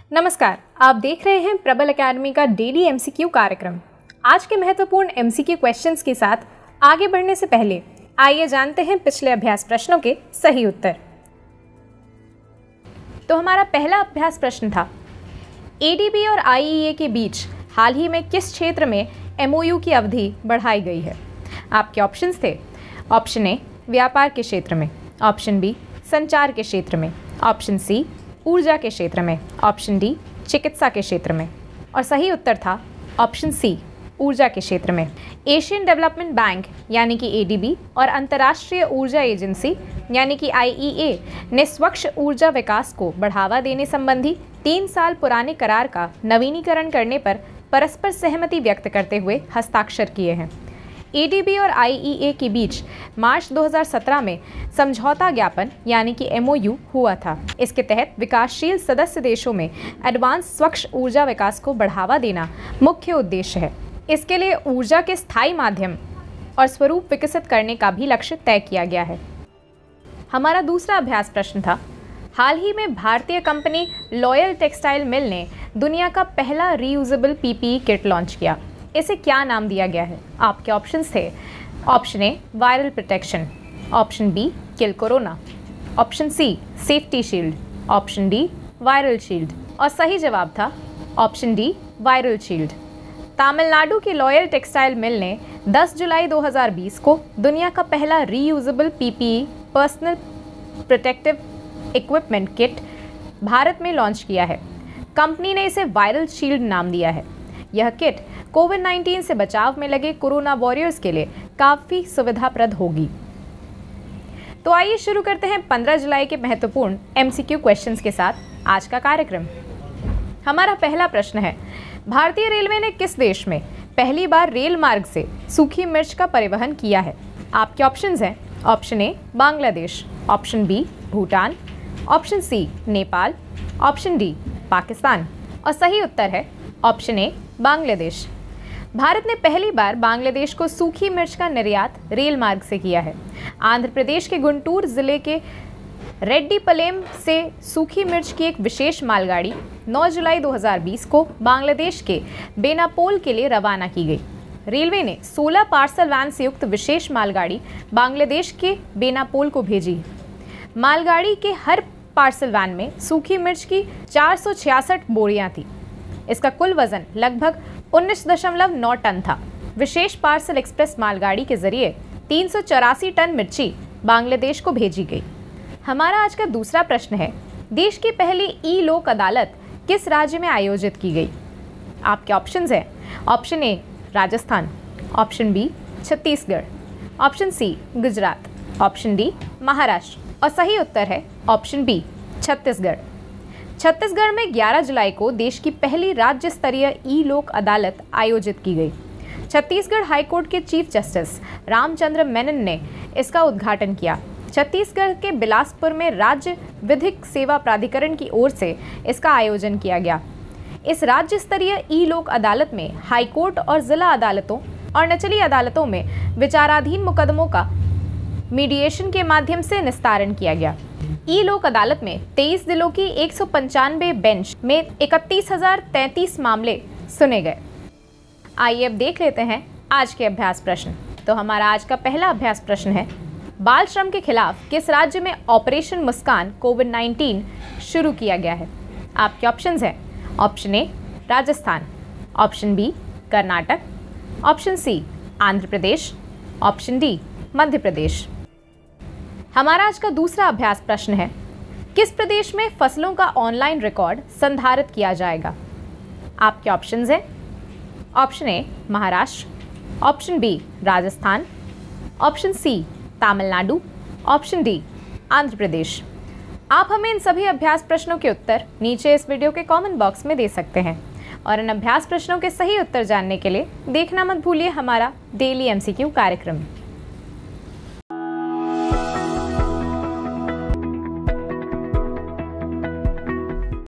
नमस्कार, आप देख रहे हैं प्रबल एकेडमी का डेली एमसीक्यू कार्यक्रम। आज के महत्वपूर्ण एमसीक्यू क्वेश्चंस के साथ आगे बढ़ने से पहले आइए जानते हैं पिछले अभ्यास प्रश्नों के सही उत्तर। तो हमारा पहला अभ्यास प्रश्न था, एडीबी और आईईए के बीच हाल ही में किस क्षेत्र में एमओयू की अवधि बढ़ाई गई है? आपके ऑप्शंस थे ऑप्शन ए व्यापार के क्षेत्र में, ऑप्शन बी संचार के क्षेत्र में, ऑप्शन सी ऊर्जा के क्षेत्र में, ऑप्शन डी चिकित्सा के क्षेत्र में। और सही उत्तर था ऑप्शन सी ऊर्जा के क्षेत्र में। एशियन डेवलपमेंट बैंक यानी कि एडीबी और अंतर्राष्ट्रीय ऊर्जा एजेंसी यानी कि आईईए ने स्वच्छ ऊर्जा विकास को बढ़ावा देने संबंधी 3 साल पुराने करार का नवीनीकरण करने पर परस्पर सहमति व्यक्त करते हुए हस्ताक्षर किए हैं। एडीबी और आईईए के बीच मार्च 2017 में समझौता ज्ञापन यानी कि एमओयू हुआ था। इसके तहत विकासशील सदस्य देशों में एडवांस स्वच्छ ऊर्जा विकास को बढ़ावा देना मुख्य उद्देश्य है। इसके लिए ऊर्जा के स्थायी माध्यम और स्वरूप विकसित करने का भी लक्ष्य तय किया गया है। हमारा दूसरा अभ्यास प्रश्न था, हाल ही में भारतीय कंपनी लॉयल टेक्सटाइल मिल ने दुनिया का पहला रीयूजेबल पीपीई किट लॉन्च किया। इसे क्या नाम दिया गया है? आपके ऑप्शंस थे option A viral protection, option B kill corona, option C safety shield, option D viral shield. और सही जवाब था option D viral shield. Tamil Nadu की लॉयल टेक्सटाइल मिल ने 10 जुलाई 2020 को दुनिया का पहला reusable PPE personal protective equipment kit Bharat में लॉन्च किया है। कंपनी ने इसे वायरल शील्ड नाम दिया है। यह किट कोविड-19 से बचाव में लगे कोरोना वॉरियर्स के लिए काफ़ी सुविधाप्रद होगी। तो आइए शुरू करते हैं 15 जुलाई के महत्वपूर्ण एमसीक्यू क्वेश्चंस के साथ आज का कार्यक्रम। हमारा पहला प्रश्न है, भारतीय रेलवे ने किस देश में पहली बार रेल मार्ग से सूखी मिर्च का परिवहन किया है? आपके ऑप्शंस हैं option A Bangladesh, option B Bhutan, option C Nepal, option D Pakistan. और सही उत्तर है ऑप्शन ए बांग्लादेश। भारत ने पहली बार बांग्लादेश को सूखी मिर्च का निर्यात रेल मार्ग से किया है। आंध्र प्रदेश के गुंटूर जिले के रेड्डीपलेम से सूखी मिर्च की एक विशेष मालगाड़ी 9 जुलाई 2020 को बांग्लादेश के बेनापोल के लिए रवाना की गई। रेलवे ने 16 पार्सल वैन से युक्त विशेष मालगाड़ी बांग्लादेश के बेनापोल को भेजी। मालगाड़ी के हर पार्सल वैन में सूखी मिर्च की 466 बोरियां थी। इसका कुल वजन लगभग 19.9 टन था। विशेष पार्सल एक्सप्रेस मालगाड़ी के जरिए 384 टन मिर्ची बांग्लादेश को भेजी गई। हमारा आज का दूसरा प्रश्न है, देश की पहली ई लोक अदालत किस राज्य में आयोजित की गई? आपके ऑप्शंस हैं option A Rajasthan, option B Chhattisgarh, option C Gujarat, option D Maharashtra. और सही उत्तर है ऑप्शन बी छत्तीसगढ़। छत्तीसगढ़ में 11 जुलाई को देश की पहली राज्य स्तरीय ई लोक अदालत आयोजित की गई। छत्तीसगढ़ हाईकोर्ट के चीफ जस्टिस रामचंद्र मेनन ने इसका उद्घाटन किया। छत्तीसगढ़ के बिलासपुर में राज्य विधिक सेवा प्राधिकरण की ओर से इसका आयोजन किया गया। इस राज्य स्तरीय ई लोक अदालत में हाईकोर्ट और जिला अदालतों और निचली अदालतों में विचाराधीन मुकदमों का मीडिएशन के माध्यम से निस्तारण किया गया। ई लोक अदालत में 23 जिलों की 195 बेंच में 31,033 मामले सुने गए। आइए अब देख लेते हैं आज के अभ्यास प्रश्न। तो हमारा आज का पहला अभ्यास प्रश्न है, बाल श्रम के खिलाफ किस राज्य में ऑपरेशन मुस्कान कोविड-19 शुरू किया गया है? आपके ऑप्शंस हैं option A Rajasthan, option B Karnataka, option C Andhra Pradesh, option D Madhya Pradesh. हमारा आज का दूसरा अभ्यास प्रश्न है, किस प्रदेश में फसलों का ऑनलाइन रिकॉर्ड संधारित किया जाएगा? आपके ऑप्शंस हैं option A Maharashtra, option B Rajasthan, option C Tamil Nadu, option D Andhra Pradesh. आप हमें इन सभी अभ्यास प्रश्नों के उत्तर नीचे इस वीडियो के कमेंट बॉक्स में दे सकते हैं। और इन अभ्यास प्रश्नों के सही उत्तर जानने के लिए देखना मत भूलिए हमारा डेली एमसीक्यू कार्यक्रम।